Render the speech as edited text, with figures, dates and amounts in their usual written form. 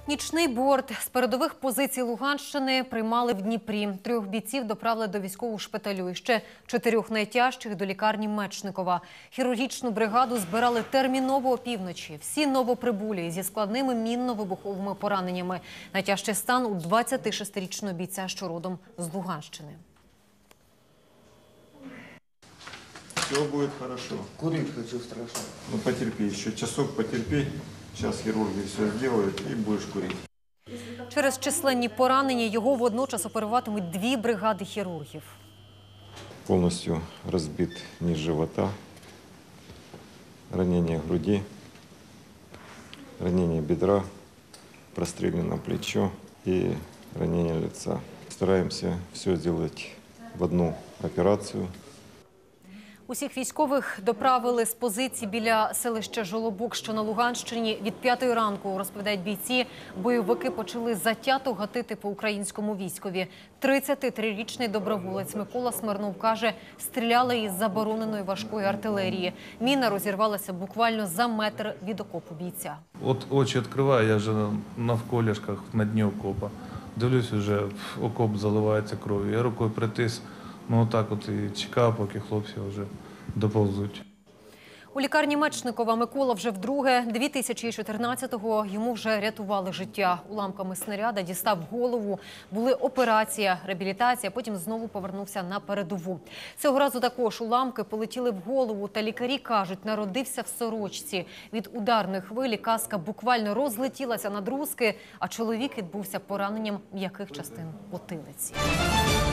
Нічний борт з передових позицій Луганщини приймали в Дніпрі. 3 бійців доправили до військового шпиталю. І ще 4 найтяжчих до лікарні Мечникова. Хірургічну бригаду збирали терміново опівночі. Всі новоприбулі зі складними мінно-вибуховими пораненнями. Найтяжчий стан у 26-річного бійця, що родом з Луганщини. Все будет хорошо. Курить хочу страшно. Ну потерпи, еще часок потерпи. Сейчас хирурги все сделают и будешь курить. Через численні поранення його водночас оперуватимуть 2 бригади хірургів. Полностью разбит низ живота, ранение груди, ранение бедра, прострелено плечо и ранение лица. Стараемся все сделать в одну операцию. Усіх військових доправили з позицій біля селища Жолобок, що на Луганщині. Від 5-ї ранку, розповідають бійці, бойовики почали затято гатити по українському військові. 33-річний доброволець Микола Смирнов каже, стріляли із забороненої важкої артилерії. Міна розірвалася буквально за метр від окопу бійця. От очі відкриваю, я вже навколішках на дні окопа. Дивлюсь, вже окоп заливається кров'ю. Я рукою притис. Ну, отак от і чекав, поки хлопці вже доповзуть. У лікарні Мечникова Микола вже вдруге. 2014-го йому вже рятували життя. Уламками снаряда дістав голову. Були операція, реабілітація, потім знову повернувся на передову. Цього разу також уламки полетіли в голову. Та лікарі кажуть, народився в сорочці. Від ударної хвилі каска буквально розлетілася на друзки, а чоловік відбувся пораненням м'яких частин потилиці.